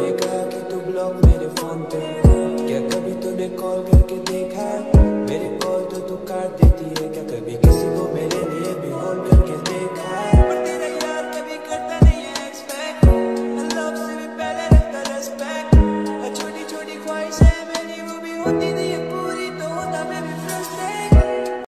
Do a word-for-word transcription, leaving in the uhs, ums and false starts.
तूने कहा कि तू ब्लॉक मेरे फोन पे, क्या कभी तूने कॉल करके देखा है?